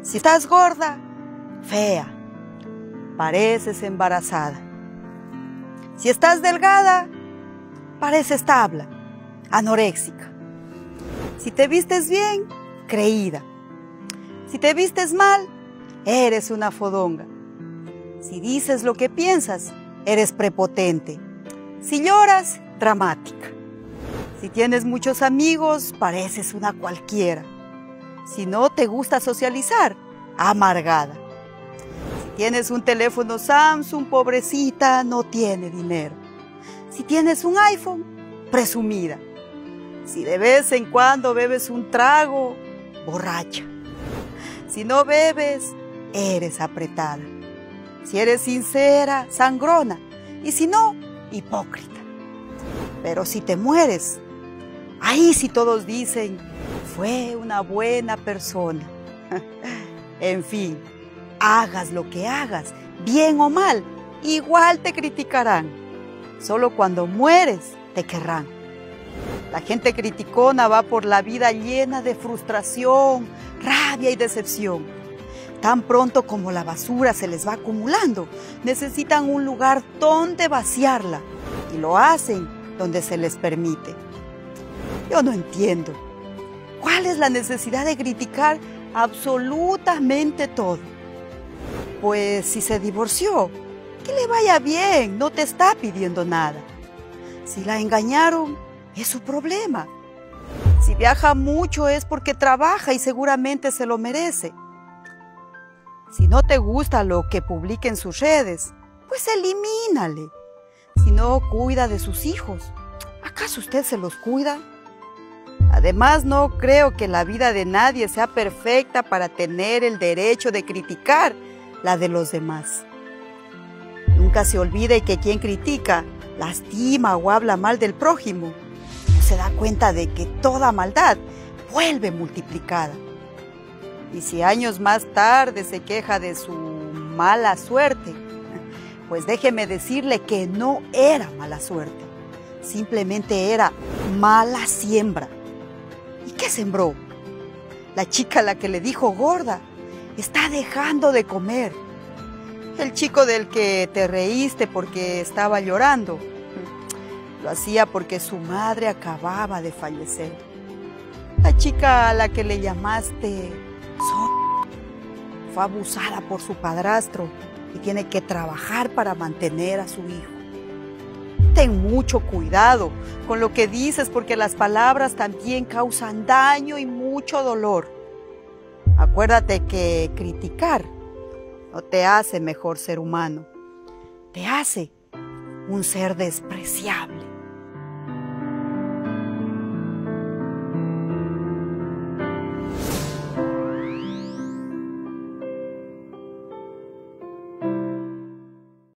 Si estás gorda, fea, pareces embarazada. Si estás delgada, pareces tabla, anoréxica. Si te vistes bien, creída. Si te vistes mal, eres una fodonga. Si dices lo que piensas, eres prepotente. Si lloras, dramática. Si tienes muchos amigos, pareces una cualquiera. Si no te gusta socializar, amargada. Si tienes un teléfono Samsung, pobrecita, no tiene dinero. Si tienes un iPhone, presumida. Si de vez en cuando bebes un trago, borracha. Si no bebes, eres apretada. Si eres sincera, sangrona. Y si no, hipócrita. Pero si te mueres, ahí sí todos dicen, fue una buena persona. En fin, hagas lo que hagas, bien o mal, igual te criticarán. Solo cuando mueres te querrán. La gente criticona va por la vida llena de frustración, rabia y decepción. Tan pronto como la basura se les va acumulando, necesitan un lugar donde vaciarla y lo hacen donde se les permite. Yo no entiendo. ¿Cuál es la necesidad de criticar absolutamente todo? Pues si se divorció, que le vaya bien, no te está pidiendo nada. Si la engañaron, es su problema. Si viaja mucho es porque trabaja y seguramente se lo merece. Si no te gusta lo que publica en sus redes, pues elimínale. Si no cuida de sus hijos, ¿acaso usted se los cuida? Además, no creo que la vida de nadie sea perfecta para tener el derecho de criticar la de los demás. Nunca se olvide que quien critica, lastima o habla mal del prójimo, no se da cuenta de que toda maldad vuelve multiplicada. Y si años más tarde se queja de su mala suerte, pues déjeme decirle que no era mala suerte, simplemente era mala siembra. ¿Y qué sembró? La chica a la que le dijo gorda está dejando de comer. El chico del que te reíste porque estaba llorando, lo hacía porque su madre acababa de fallecer. La chica a la que le llamaste fue abusada por su padrastro y tiene que trabajar para mantener a su hijo. Ten mucho cuidado con lo que dices porque las palabras también causan daño y mucho dolor. Acuérdate que criticar no te hace mejor ser humano, te hace un ser despreciable.